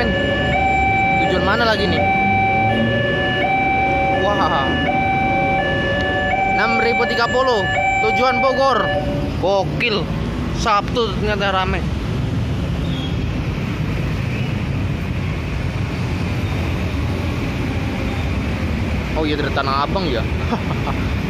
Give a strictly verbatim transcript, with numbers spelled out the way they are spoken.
men. Tujuan mana lagi nih? Wah, enam ribu tiga puluh. Tujuan Bogor. Gokil. Sabtu ternyata rame. Oh iya, dari Tanah Abang ya.